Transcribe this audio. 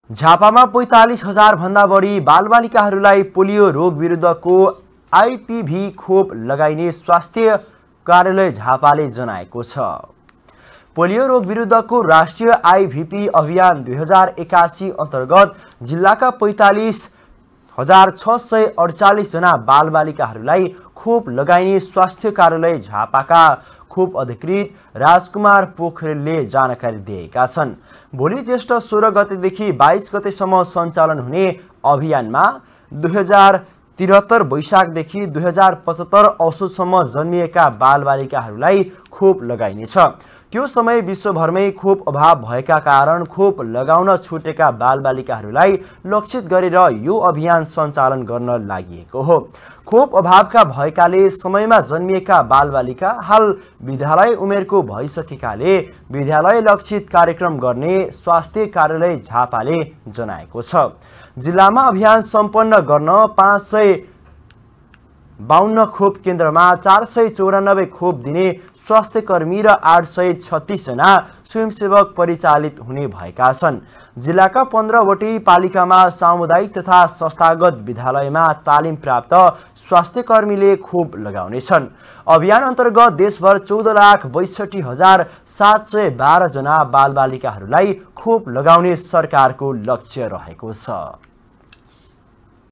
झापामा 45,000 भन्दा बढी बालबालिकाहरूलाई पोलियो रोग विरुद्धको आइपिभी खोप लगाइने स्वास्थ्य कार्यालय झापाले जनाएको छ। पोलियो रोग विरुद्धको राष्ट्रिय आइभिपी अभियान 2081 अन्तर्गत जिल्लाका 45,648 जना बालबालिकाहरूलाई खोप लगाइने स्वास्थ्य कार्यालय झापाका खोप अधिकृत राजकुमार पोखरेलले जानकारी दिएका छन्। भोलि ज्येष्ठ 16 गतेदेखि 22 गतेसम्म सञ्चालन हुने अभियानमा 2073 वैशाखदेखि 2075 औसतसम्म जन्मिएका बालबालिकाहरूलाई खोप लगाइनेछ। त्यो समय विश्वभरमै खोप अभाव भएका कारण खोप लगाउन छुटेका बालबालिकाहरूलाई लक्षित गरेर यो अभियान सञ्चालन गर्न लागि हो। खोप अभावका भएकाले समयमा जन्मिएका बालबालिका हाल विद्यालय उमेरको भइसकेकाले विद्यालय लक्षित कार्यक्रम गर्ने स्वास्थ्य कार्यालय झापाले जनाएको छ। जिल्लामा अभियान सम्पन्न गर्न 552 खोप केन्द्रमा 494 खोप दिने स्वास्थ्य कर्मी र 836 जना स्वयंसेवक परिचालित हुने भएका छन्। जिल्लाका 15वटै पालिकामा सामुदायिक तथा संस्थागत विद्यालयमा तालिम प्राप्त स्वास्थ्य कर्मीले खोप लगाउनेछन्। अभियान अन्तर्गत देशभर 14,62,712 जना बालबालिकाहरूलाई खोप लगाउने सरकारको लक्ष्य रहेको छ।